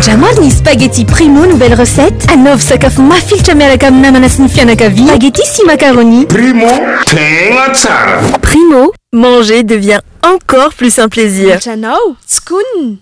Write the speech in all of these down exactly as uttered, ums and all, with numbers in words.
Jamani spaghetti primo nouvelle recette anov sakafo mafiltra miaraka amin'ny namana sy ny fianakavia spaghetti sy macaroni primo tegna tsara primo manger devient encore plus un plaisir Janao tskonina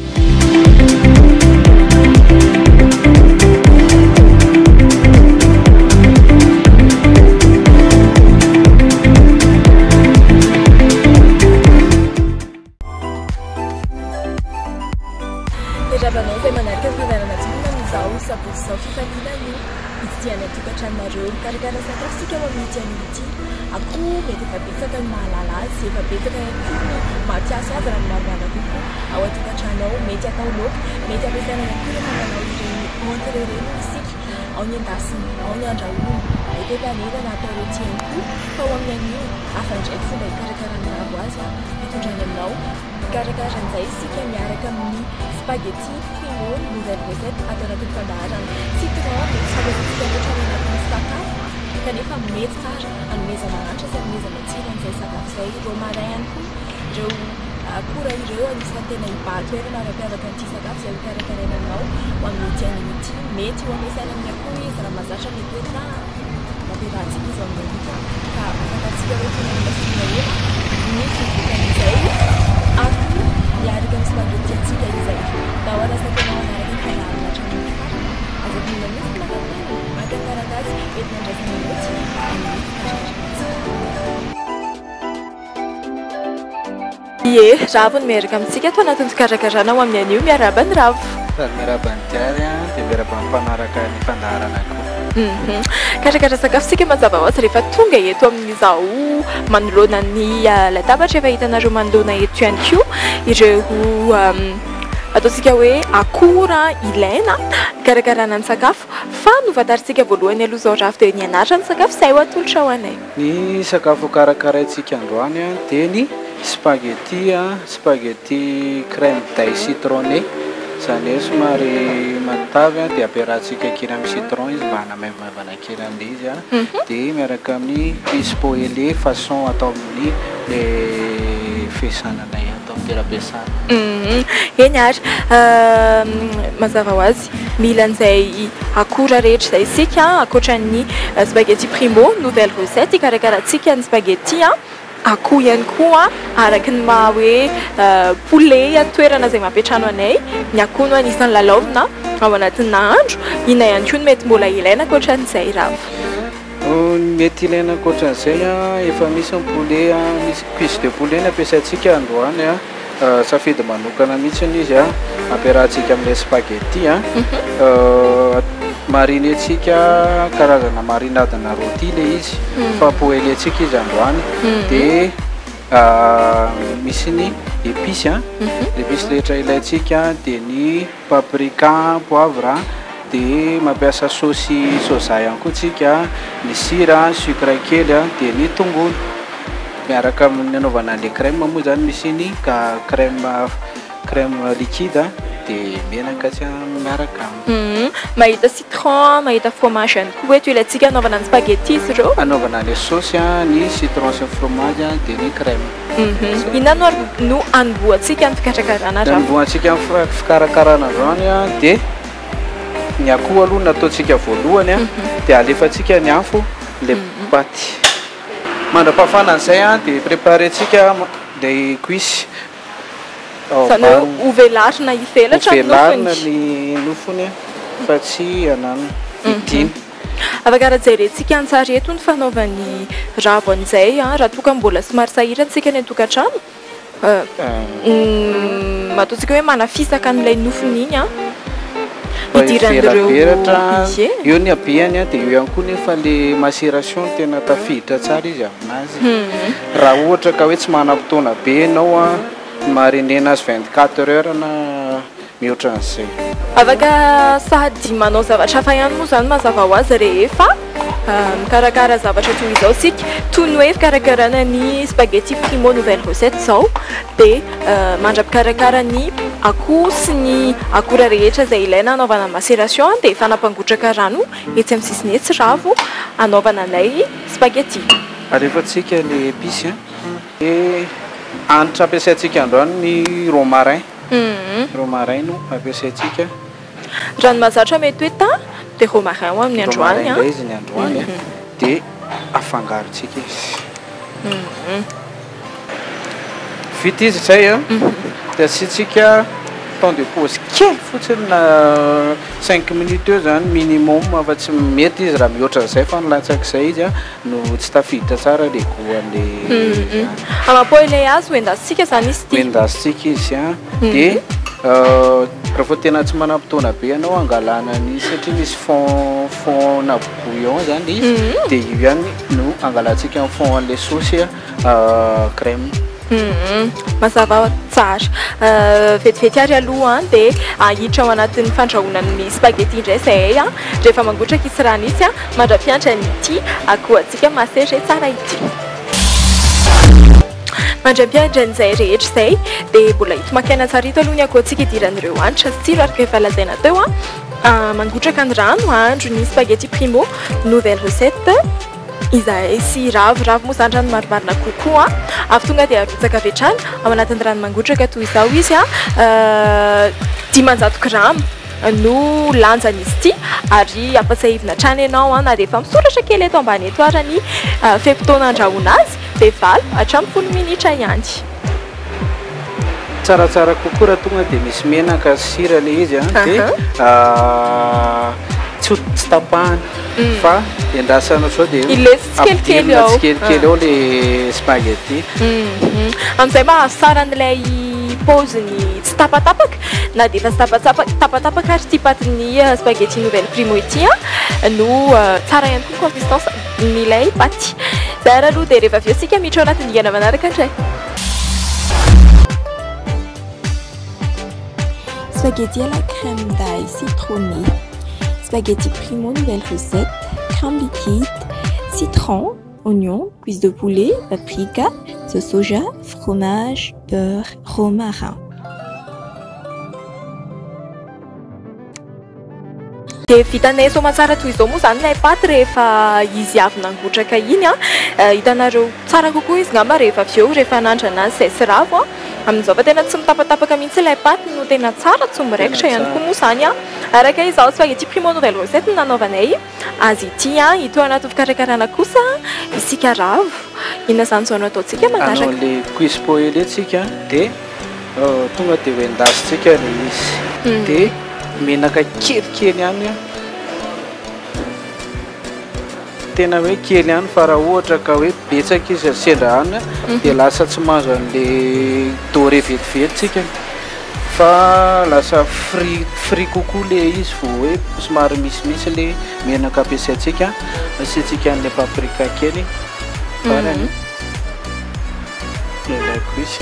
Rabanao zay manaraka ny fandarana tsonina amin'izao sabotsy izao fifaliana io itsidiana tokantraninareo karakara sakafosika ao amin'ny ity an'ity akoho mety efa betsaka ny mahalala azy efa betsaka ihany koa ny mampiasa azy raha ny maromaro kokoa ao atokantrano ao mety atao laoka mety ampiasaina ihany koa rehefa manao ireny entrée ireny isika ao ny endasina ao ny andrahoina mety epanera na atao rety ihany koa fa ao amin'ny anio hafa ndraiky fomba hikarakarana avo azy hitondrany aminao karakaran'izay isika miaraka amin'ny spaghetti primo nouvelle recette atao anatin'ny fandaharana citron mety sabotsika loatra ny anatin'ny sakafo kanefa mety tsara anomezana hanitra sy anomezana tsiro an'izay sakafo izay romarin ihany koa ireo akora ireo anisan'ny tena hibahan-toerana ara-piavaka an'ity sakafo izay hikarakarainanao ho amin'ity an'ity mety ho ampiasaina amin'ny akoho izy raha mazatra ny toetra mampiarahantsika izy ao amin'ny an'ity ka fantatsika rehefa nanasina ela ny fivokan'izay akoho miaraka amin'ny spaghetti atsika izay da hoana satenao anaraka ny fandarana hatramin'ny farany azo mila mihitsy manatena makakaraka azy mety nandraisana loatsy amin'ny Ie, ravo ny miaraka amintsika atao anatin'ny fikarakarana ao amin'ny anio miaraba ny ravo. Sady miaraba ny diary dia miaraba ny mpanaraka ny fandaharana koa. Karakara sakafosika mazava ho azy rehefa tonga eto amin'izao manoloana ny latabatra efa hitanareo manoloana eto ihany koa ireo ataontsika hoe akora ilaina karakarana ny sakafo fa novataritsika voalohany aloha zao ravo dia ny anatra ny sakafo izay ho atolotra ao anay. Ny sakafo karakaraintsika androany dia ny spaghetti spaghetti crème d'ail citronné zany hoe somary matavy dia ampiarahantsika kely amin'ny citron izy mba hanamaivamaivana kely an'ilay izy dia miaraka amin'ny cuisse poêlée façon atao amin'ny le fiasananay atao amin'ny toeram-piasana. Eny ary mazava ho azy mila an'izay akora rehetra izay isika ankoatran'ny spaghetti primo nouvelle recette ikarakarantsika ny spaghetti akoho ihany koa araky ny maha hoe poulet any toerana izay mampiatrano anay ny akoho no anisan'ny lalaovina ao anatin'ny nahandro ina ihany koa no mety mbola ilaina ankoatran'izay ravo. Mety ilaina ankoatran'izay efa misy ny poulet misy cuisse de poulet ny ampiasaintsika androany safidy manokana mihitsy izy ampiarahantsika amin'ilay spaghetti marinetsika karazana marinadina rôti ilay izy fa poêlentsika izy androany dia misy ny épice épice rehetra ilaintsika dia ny paprika poivre dia mampiasa saosy soja ihany koa tsika ny sira sucre kely dia ny tongolo miaraka amin'ny anaovana an'ilay crème moa zany misy ny crème crème liquide dia menaka tsy miaraka aminy. Mahita citron, mahita fromage ihany koa hoe ilaintsika anaovana ny spaghetti izy ireo. Anaovana ilay saosy ny citron sy fromage dia ny crème. Inona no anombohantsika ny fikarakarana ravo? Anombohantsika ny fikarakarana androany dia ny akoho aloha nataontsika voalohany dia alefantsika ny afo ilay paty. Mandra-pahafana an'izay dia préparentsika ilay cuisse. Zany hoe hovelarina hivelatra ny nofony. Hovelarina ny nofony fa tsy anano idina. Afaka rahajerentsika antsara eto ny fanaovan'ny ravo an'izay raha toka mbola somary sahirantsika ny tokantrano ataontsika hoe manafisaka an'ilay nofony iny idiran'ireo eo ny abeany dia eo ihany koa nefa le macération tena tafiditra tsara izy aminazy raha ohatra ka hoe tsy manam-potoana be ianao marinena azy vingt-quatre heures na mihoatra an'izay. Afaka sady manao zavatra hafa ihany moa zany mazava ho azy rehefa mikarakara zavatra toy izao sika toy ny hoe fikarakarana ny spaghetti primo nouvelle recette izao dia mandrapikarakara ny akoho sy ny akora rehetra izay ilaina anaovana macération dia efa nampangotraka rano etsy amin'ny sisiny etsy ravo anaovana anay spaghetti. Alefantsika ilay épice dia hanitra ampiasaintsika androany ny romarin. Romarin no ampiasaintsika rano mazatra mety hoe ta dia romarin ho amin'ny androany a izy ny androany dia afangarontsika izy vita izy zay a dia asiantsika temps de pause kely fotsiny na cinq minutes eo zany minimum fa tsy mety izy raha mihoatra zay fa nilatsak'izay izy a no tsy tafiditra tsara le goan'le amapo ilay azy hoendasitsika zany izy ty hoendasitsika izy a dia raha vao tena tsy manam-potoana be anao angalana ny satria misy fond fond na bouillon zany izy dia io ihany no angalantsika ny fond an'le saosy crème mazava tsara vetivety ary aloha dia ahiditra ao anatin'ny fandrahoanany spaghetti indray zay a rehefa mangotraka isy rano izy a mandra-piantra nyity akohantsika masery tsara ity mandra-piantra n'izay rehetra izay dia mbola itomakena tsara ito aloha ny akohantsika idiran'ireo hanitra sy tsiro araka efa lazaina teo a mangotraka ny rano ahandro ny spaghetti primo nouvelle recette izay sy ravoravo moa zany rano marimarina kokoa avy tonga dia arotsaka avy hatrany ao anatin'ny rano mangotraka toy izao izy a dimanjato grama no lanjan'izy ity ary ampatsahivina hatrany ianao a na rehefa misoratra kely eto ambany eto ara ny fe-potoana andrahoana azy dia valo hatramin'ny folo minitra ihany tsaratsara kokoa raha tonga dia misy menaka sira le izy a dia tsy tapahana fa endrasana zao dia ilesitsikelikely ao tsikelikely ao le spaghetti amin'izay mba azo tsara n'ilay pauzeny tsy tapatapaka na dia efa sy tapatapaka ary ty patin'ny spaghetti nouvelle primo ity a no tsara ihany koa consistance n'ilay paty zay ara aloha dia rehefa avy eo sika miditra ao anatin'ny digana manaraka indray spaghetti à la crème d'ail citronnée. Spaghetti primo, nouvelle recette, crème liquide, citron, oignon, cuisse de poulet, paprika, sauce soja, fromage, beurre, romarin. Dia vitanay somatsara toy izao moa zany ilay paty rehefa izy avy nangotraka iny a hitanareo tsara kokoa izy ngamba rehefa avy eo rehefa nandrana azy zay sy ravo a amin'izao fa tena tsy mitapatapaka mihitsy ilay paty no tena tsara tsy miraikitra ihany koa moa zany a araka izao spaghetti primo nouvelle recette no nanaovanay azy ity a ito anaty fikarakarana kosa isika ravo inona zany zao no ataontsika manaraka anao le cuisse poêlée tsika dia tonga dia hoendasitsika le izy dia menaka kelikely ihany a tena hoe kely ihany fa raha ohatra ka hoe betsaka izy sendra hany dia lasa tsy mahazo an'le doré vetivety fa lasa fri fri kokoa le izy vo hoe somary misimisy le menaka ampiasaintsika asiantsika an'le paprika kely farany lelay cuisse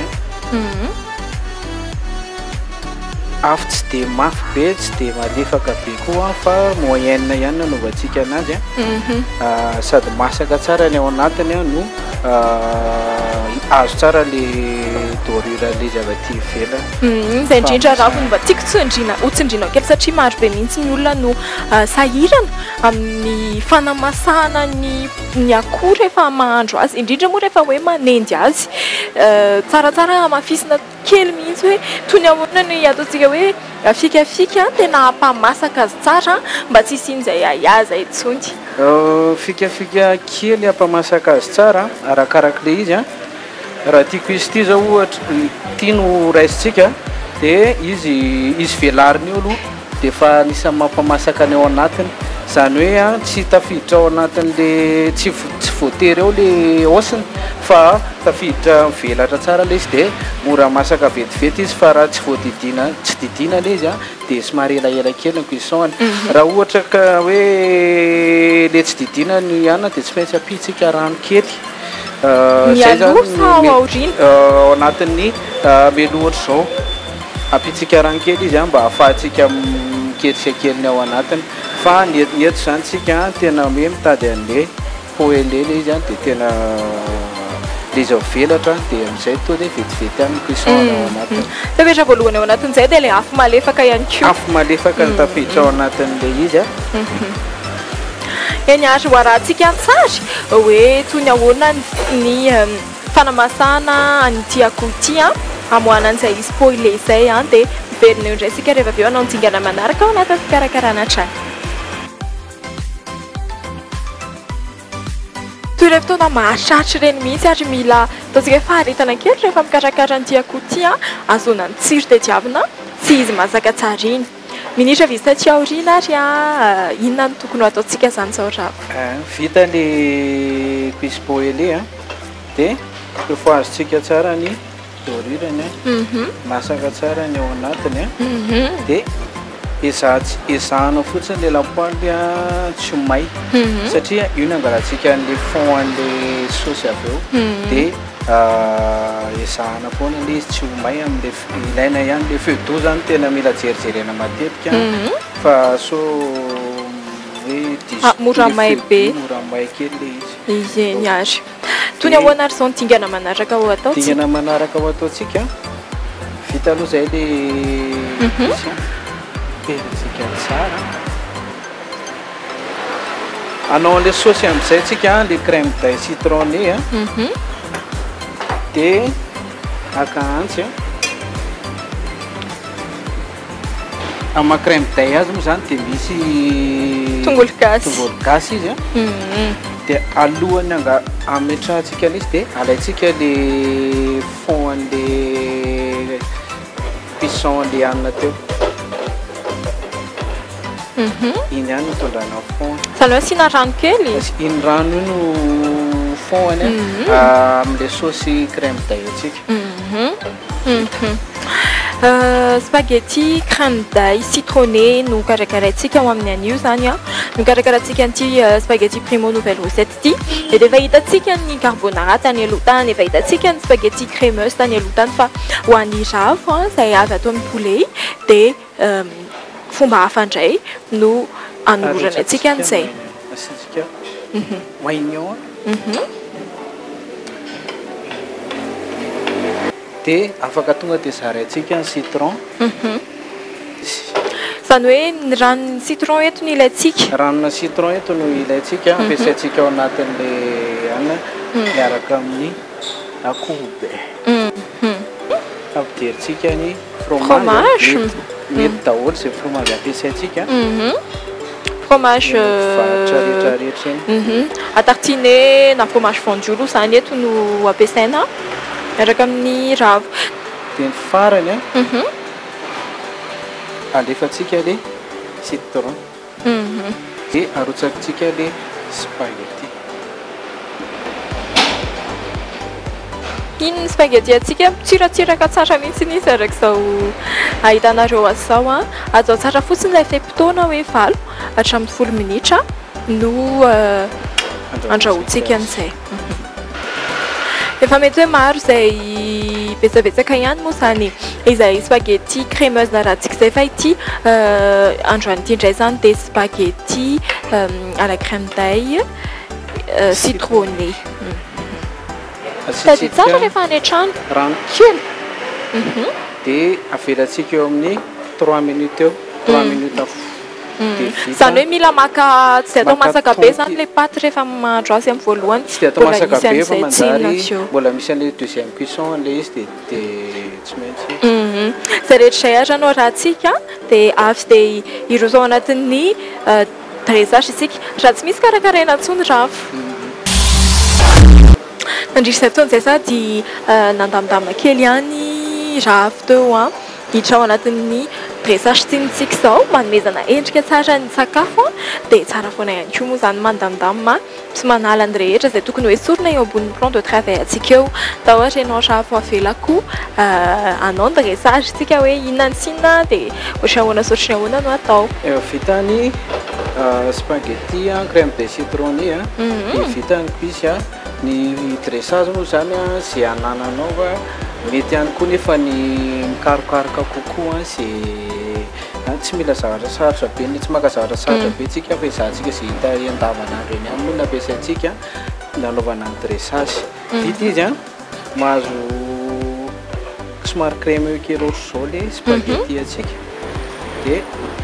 afo tsy dia mafy be tsy dia malefaka be koa fa moyenne ihany nanaovantsika anazy a sady masaka tsara ny ao anatiny a no azo tsara le dorure le zava-ty ivelany zay indrindra ravo no mba tiako tsindrina ho tsindrinao kely satria maro be mihitsy ny olona no sahirana amin'ny fanamasahana ny ny akoho rehefa mahandro azy indrindra moa rehefa hoe manendy azy tsaratsara mafisina kely mihitsy hoe toy ny ahoana ny ataontsika hoe fikafika tena hampamasaka azy tsara mba tsy isian'izay aiaza itsony fikafika kely hampamasaka azy tsara arakaraka le izy a raha tiako izy ity zao ohatra ity no raisitsika dia izy izy velariny eo aloha dia fa nisany mampamasaka ny ao anatiny zany hoe a tsy tafiditra ao anatin'le tsy tsy voatery eo le osiny fa tafiditra mivelatra tsara le izy dia mora masaka vetivety izy fa raha tsy voadidina tsy didina le izy a dia somary elaela kely ny cuisson-ny raha ohatra ka hoe le tsy didina ny anina dia tsy maintsy ampitsika rano kely zay zany ao anatin'ny melo ohatra zao ampitsika rano kely izy a mba ahafahantsika miketrika kely ny ao anatiny fa nieto zany tsika tena hoe mitady an'le poêlée le izy a dia tena le izy velatra dia amin'izay to dia vetivety amin'ny cuisson ao anatiny tapetra voalohany ao anatin'izay dia le afo malefaka ihany koa afo malefaka ny tafiditra ao anatin'le izy a eny ary hoarantsika antsary hoe toy ny ahoana ny fanamasahana an'ity akoho ity a amoana an'izay izy poêlée izay a dia verina eo indray sika rehefa avy eo anao nitsingana manaraka ao anatin'ny fikarakarana trano. Toy ireo fotoana mahatratra ireny mihitsy ary mila ataontsika faharetana kely rehefa mikarakara an'ity akoho ity a azonany tsiro tediavina tsy izy masaka tsara iny. Minitra vita tsy aoriana ary a inona no tokony ho ataontsika izany zao ravo? Vita le cuisse poêlée a dia rehefa azontsika tsara ny dorirany a masaka tsara ny ao anatiny a dia ezahanao fotsiny le lapoaly a tsy ho may satria io no angalantsika an'le fond an'le saosy avy eo dia ezahana foana le izy tsy ho may amin'le ilaina ihany le feu d'eau zany tena mila jerijerena matetika fa so hoe mora may be mora may kely le izy izeny ary toy ny ahoana ary zao dingana manaraka ho atao dingana manaraka ho ataontsika vita aloha zay le peritsika tsara anao an'le saosy amin'izay tsika le crème d'ail citronné a dia aka antsy a ama crème d'ail azy moa zany dia misy tongolo gasy tongolo gasy izy a dia alohany anga ametrahantsika an'izy dia alaitsika le fond an'le cuisson an'le hanina teo iny ihany mitondranao fond zany hoe asiana rano kely iny rano io no fond any amin'le saosy crème d'ail atsika spaghetti crème d'ail citronné no karakaraintsika ao amin'ny an'io zany a no karakaraintsika an'ity spaghetti primo nouvelle recette ity dia efa hitantsika ny carbonara tany aloha tany efa hitantsika ny spaghetti crémeuse tany aloha tany fa ho an'ny ravo izay avy ato amin'ny poulet dia fomba hafa indray no anorana antsika an'izay asitsika oignon dia afaka tonga dia zaraintsika ny citron izany hoe ny ranony citron eto no ilaintsika ranona citron eto no ilaintsika ampiasaintsika ao anatin'le anina miaraka amin'ny akoho be ampiderintsika ny fromage mety daholo izay fromage ampiasaintsika fromage rehetrarehetra à tartiner na fromage fondu aloha izany eto no ampiasaina miaraka amin'ny ravo dia ny farany a alefatsika le citron dia arotsakitsika le spaghetti iny spaghetti atsika tsiratsiraka tsara mihitsy nisy arak'izao ahitanareo azy zao a atao tsara fotsiny ilay fe-potoana hoe valo hatramin'ny folo minitra no andrahoantsika an'izay efa mety hoe maro izay betsabetsaka ihany moa izany izay spaghetti crémeuse na raha tsika izay fa ity androan'ity indray izany dia spaghetti à la crème d'ail citronné tady tsara rehefa any an-trano rano kely dia avelatsika eo amin'ny trois minutes eo trois minutes afo izany hoe mila maka tsy dia atao masaka be izany le paty rehefa mahandro azy amin'ny voalohany tsy dia atao masaka be fa manjary mbola misy an'le deuxième cuisson le izy dia dia tsy maintsy izay rehetra izay ary anao raha tsika dia avy dia irosao anatin'ny dressage isika raha tsy misy karakaraina intsony ravo nandrisy taon'izay sady nandamindamina kely ihany ravo teo a hiditra ao anatin'ny dressage tiantsika izao manomezana endrika tsara ny sakafo dia tsara foana ihany koa moa izany mandamindamina tsy manala ny rehetra izay tokony hoe sorona eo ambonin'ny plan de travail antsika eo da ohatra ianao ravo avelako anao ny dressage tsika hoe inona ny sinona dia ohatra ahoana sotry ny ahoana no atao efa vita ny spaghetti crème de citronné dia vita ny cuisse ny dressage moa zany a zay anananao a mety ihany koa nefa ny mikarokaroka kokoa zay tsy mila zavatra sarotra be ny tsy maka zavatra sarotra be tsika fa izahantsika zay hita andavanandro eny ihany moa no ampiasaintsika nanaovana ny dressage vita izy a mahazo somary crème eo kely ohatry zao le spaghetti atsika dia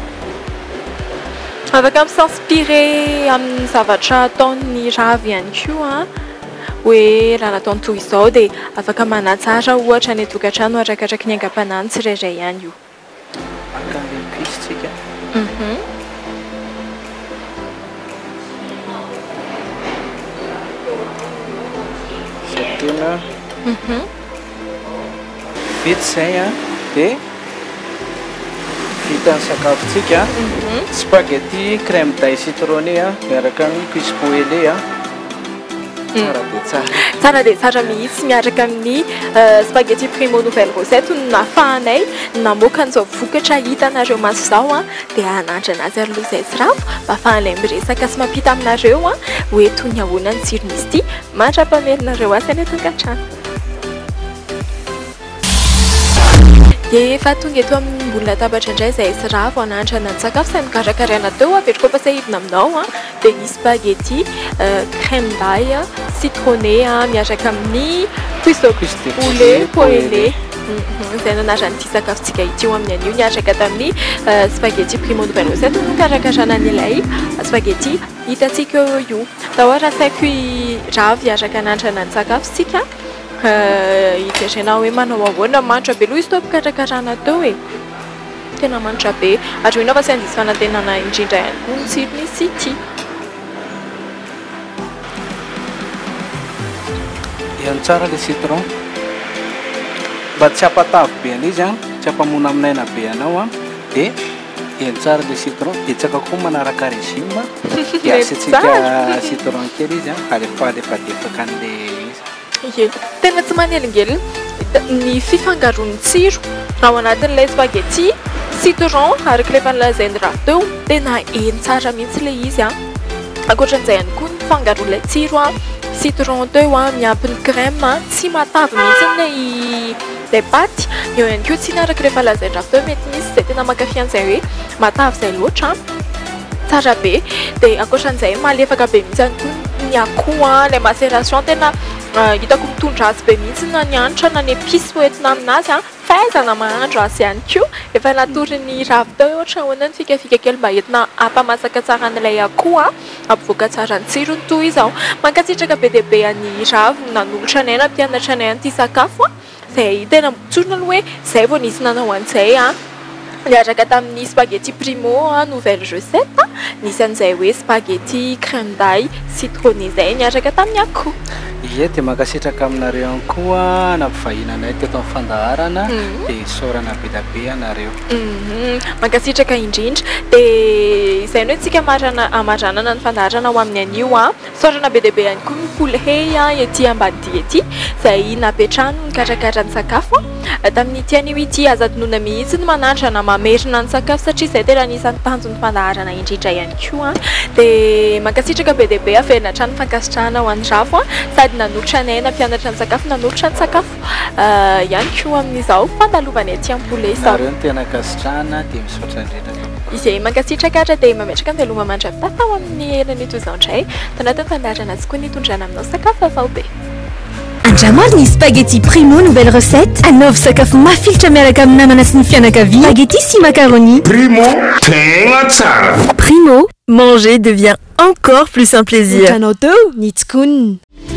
afaka misinspiré amin'ny zavatra ataon'ny ravo ihany koa hoe raha nataony toy izao dia afaka manatsara ohatra ny tokantrano arakatraky ny angam-panany tsirairay ihany io tena vitsy zay a dia vita ny sakafontsika spaghetti crème d'ail citronné a miaraka amin'ny cuisse poêlé a tsara dia tsara tsara dia tsara mihitsy miaraka amin'ny spaghetti primo nouvelle recette no nafahanay namoaka an'izao vokatra hitanareo maso izao a dia hanantra anazy ary loha izay sirafo mba afahanay miresaka sy mampita aminareo a hoe toy ny ahoana ny tsirony izy ity mantra-pamelinareo azy any atongatrano. Dia efa tonga eto amin'ny mbola latabatra indray izay sirafo hanantrana ny sakafo izay mikarakaraina teo apetraka pasahivina aminao a dia ny spaghetti crème d'ail citronné miaraka amin'ny cuisse poulet poêlé izay nanaran'ity sakafontsika ity eo amin'ny anio niaraka tamin'ny spaghetti primo nouvelle recette no mikarakaraina an'ilay spaghetti hitantsika eo io. Tahoara saiko ravy araka hanantrana ny sakafosika hijerenao hoe manao ahoana manitra be aloha izy tao mpikarakarana teo e tena manitra be ary inao fa sy andisy fanantenana indrindra ihany koa ny tsirony izy ity. Ihany tsara le citron mba tsy hampatavy be an'izy a tsy hampamona aminaina be anao a dia ihany tsara le citron dia tsaka koa manaraka régime dia asiantsika citron kely izy a alefalepatefaka an'le Ye, tena tsy manelingelina ny fifangaron'ny tsiro ao anatin'ilay spaghetti citron araka ilay fanlazainy raha teo tena eny tsara mihitsy ilay izy a ankoatran'izay ihany koa ny fangaron'ilay tsiro a citron teo a miampy ny crème tsy matavy mihitsy ilay ilay paty eo ihany koa tsy naraka ilay fanlazainy raha teo mety misy izay tena mankafy an'izay hoe matavy izay loatra tsara be dia ankoatran'izay malefaka be mihitsy ihany koa ny akoho a ilay macération tena hitako mitondra azy be mihitsy na ny hanitra na ny épice hoentina aminazy a fahaizana mahandro azy ihany koa efa natory ny ravy teo ohatra ahoana ny fikafika kely mba entina ampamasaka tsara n'ilay akoho a ampivoaka tsara ny tsirony toy izao. Mankatsitraka be dia be any ravy nanolotra anay na mpianatra anay an'ity sakafo a izay tena mitsorona aloha hoe izay vao nisy nanao an'izay a niaraka tamin'ny spaghetti primo nouvelle recette nisy an'izay hoe spaghetti crème d'ail citronné izay niaraka tamin'ny akoho. Ie dia mankasitraka aminareo ihany koa nampivahinanay teto amin'ny fandaharana dia saorana be da be anareo. Mankasitraka indrindra dia izay no tsika amaranana ny fandaharana ho amin'ny anio a saorana be dia be ihany koa ny polhey ety ambadidy ety izay napetrahany nikarakara ny sakafo tamin'ny ity anio ity azadinona mihitsy ny manantra na mamerina ny sakafo satria izay tena anisan'ny tanjony fandaharana indrindra ihany koa dia mankasitraka be dia be averina hatrany fankasitrahana ho an'ny rafo sady nanolotra anay na mpianatra ny sakafo nanolotra ny sakafo ihany koa amin'izao fandalovana ety ampoule izao. Nareo ny tena kasitrahana dia misaotra indrindra. Izay mankasitraka ara dia mametraka ny veloma mandravita tao amin'ny heran'ito izao indray tanatin'ny fandaharana sy koa nitondrana aminao sakafo avao be. Andramary ny spaghetti primo nouvelle recette anaovy sakafo mafilitra miaraka amin'ny namana sy ny fianakavia spaghetti sy macaroni. Primo tena tsara. Primo, manger devient encore plus un plaisir. Tanao teo ny tsikonininy.